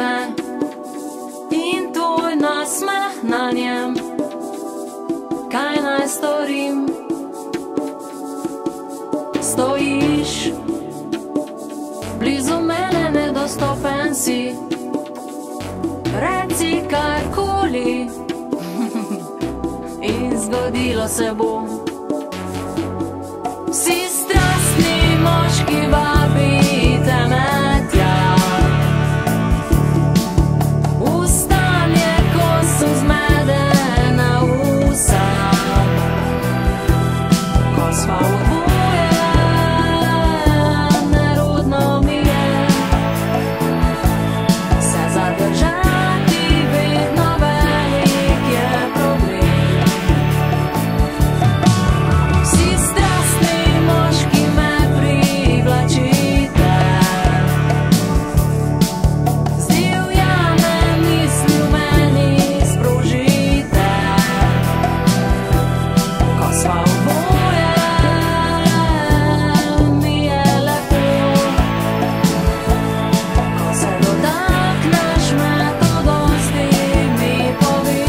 me in tvoj nasmeh na njem. Kaj naj storim? Stojiš blizu mene, nedostopen si. Reci karkoli in zgodilo se bo. Si strastni moški, vabite me tja. Ustanje, ko so zmedena usa, ko sva oboje, nerodno mi je se zadržati, vedno velik je problem. Vsi strastni moški me privlačite, z divjane misli v meni sprožite, ko sva oboje, mi je lepo, ko se dotakneš me, to dosti mi pove.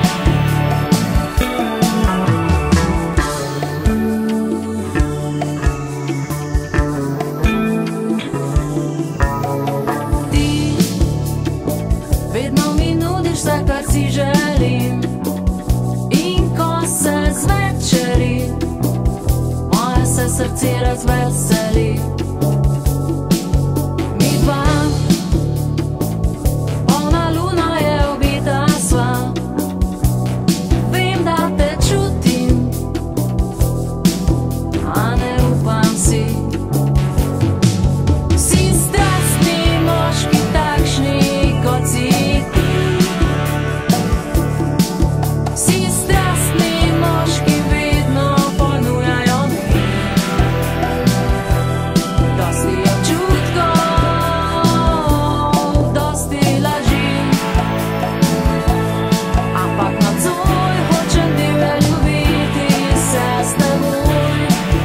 Ti vedno mi nudiš vse, kar si želim, in ko se zvečeri, moje se srce razveseli. Midva, polna luna je, obita sva, vem, da te čutim, a ne upam si. Vsi strastni moški, takšni kot si ti. Vsi strastni moški vedno ponujajo mi dosti občutkov, dosti laži, ampak nocoj hočem divje ljubiti se s teboj.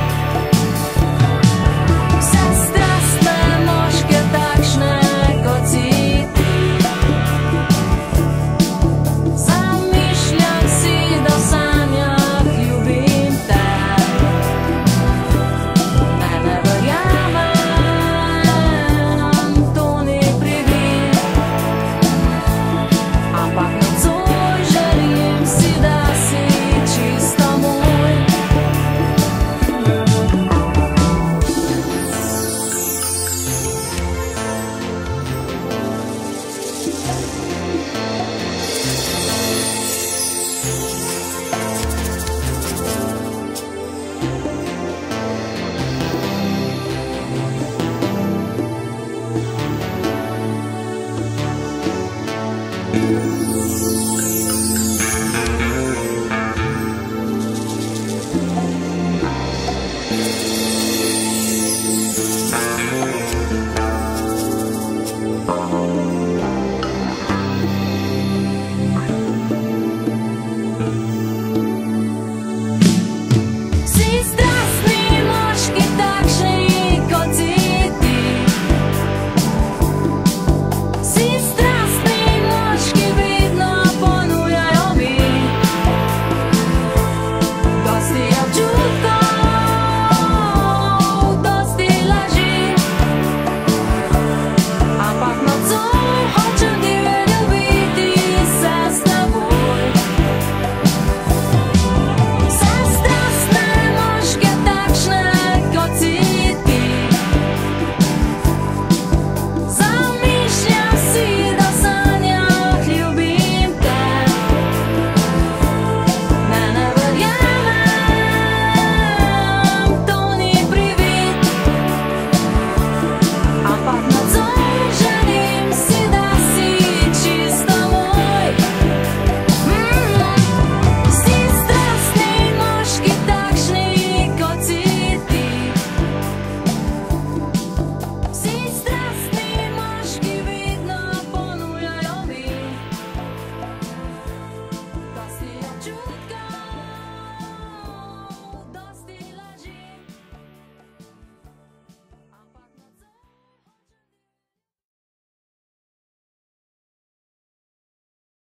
Vse strastne moške, takšne kot si ti. Zamišljam si, da v sanjah ljubim te. Ne verjamem, to ni privid, ampak nocoj želim si, da si čisto moj.